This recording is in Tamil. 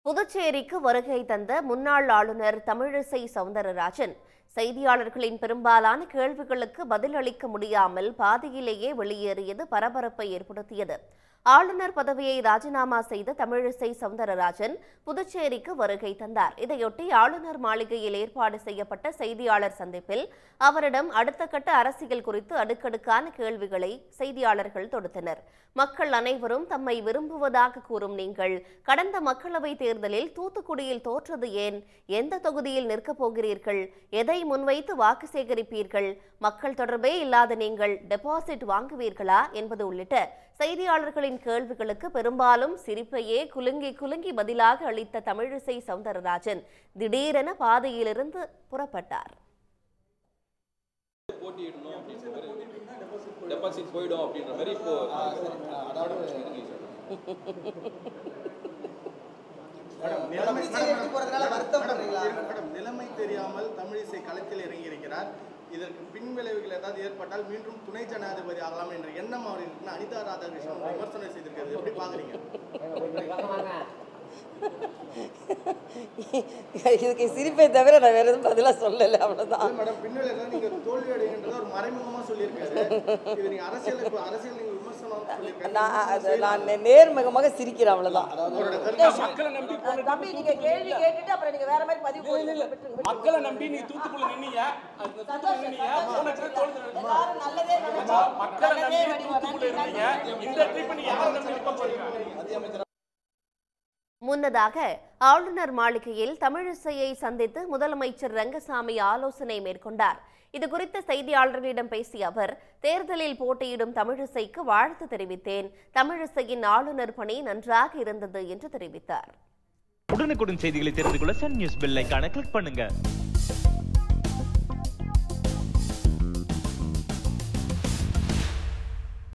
புதுச்சேரிக்கு வருகை தந்த முன்னாள் ஆளுநர் தமிழிசை சவுந்தரராஜன் செய்தியாளர்களின் பெரும்பாலான கேள்விகளுக்கு பதிலளிக்க முடியாமல் பாதியிலேயே வெளியேறியது பரபரப்பை ஏற்படுத்தியது. ஆளுநர் பதவியை ராஜினாமா செய்த தமிழிசை சவுந்தரராஜன் புதுச்சேரிக்கு வருகை தந்தார். இதையொட்டி ஆளுநர் மாளிகையில் ஏற்பாடு செய்யப்பட்ட செய்தியாளர் சந்திப்பில் அவரிடம் அடுத்த கட்ட அரசியல் குறித்து அடுக்கடுக்கான கேள்விகளை செய்தியாளர்கள் தொடுத்தனர். மக்கள் அனைவரும் தம்மை விரும்புவதாக கூறும் நீங்கள் கடந்த மக்களவைத் தேர்தலில் தூத்துக்குடியில் தோற்றது ஏன்? எந்த தொகுதியில் நிற்கப் போகிறீர்கள்? எதை முன்வைத்து வாக்கு சேகரிப்பீர்கள்? மக்கள் தொடர்பே இல்லாத நீங்கள் டெபாசிட் வாங்குவீர்களா என்பது உள்ளிட்ட செய்தியாளர்களின் கேள்விகளுக்கு பெரும்பாலும் சிரிப்பையே குலுங்கி பதிலாக அளித்த தமிழிசை சவுந்தரராஜன் திடீரென பாதையிலிருந்து புறப்பட்டார். நிலைமை தெரியாமல் தமிழிசை களத்தில் இறங்கி இருக்கிறார். இதற்கு பின்விளைவுகள் ஏதாவது ஏற்பட்டால் மீண்டும் துணை ஜனாதிபதி ஆகலாம் என்ற எண்ணம் அவர்களுக்கு அனிதா ராதாகிருஷ்ணன் விமர்சனம் செய்திருக்கிறது. எப்படி பாக்குறீங்க? இதுக்கு சிரிப்பை தவிர நான் வேற எதுவும் பதிலா சொல்லல. அவ்வளவுதான் மேடம். பின்விளைவுகள் நீங்க தோல்வி அடைகின்றத ஒரு மறைமுகமா சொல்லியிருக்காரு. இது நீங்க அரசியல் நீங்க விமர்சனம் சொல்லியிருக்காரு. நான் நேர்முகமாக சிரிக்கிறேன். அவ்வளவுதான். தம்பி நீங்க கேள்வி கேட்டுட்டு அப்புறம் நீங்க வேற மாதிரி பதிவு போடுங்க. மக்களை நம்பி நீ தூத்துக்குள்ள நின்னீங்க. எல்லாரும் நல்லதே நினைச்சா மக்களை நம்பி தூத்துக்குள்ள இருந்தீங்க. இந்த ட்ரிப் நீ யாரை நம்பி இருக்க போறீங்க? முன்னதாக ஆளுநர் மாளிகையில் தமிழிசையை சந்தித்து முதலமைச்சர் ரங்கசாமி ஆலோசனை மேற்கொண்டார். இதுகுறித்து செய்தியாளர்களிடம் பேசிய அவர், தேர்தலில் போட்டியிடும் தமிழிசைக்கு வாழ்த்து தெரிவித்தேன். தமிழிசையின் ஆளுநர் பணி நன்றாக இருந்தது என்று தெரிவித்தார். உடனுக்குடன் செய்திகளை தெரிந்து கொள்ள சன் நியூஸ் பெல் ஐகானை கிளிக் பண்ணுங்க.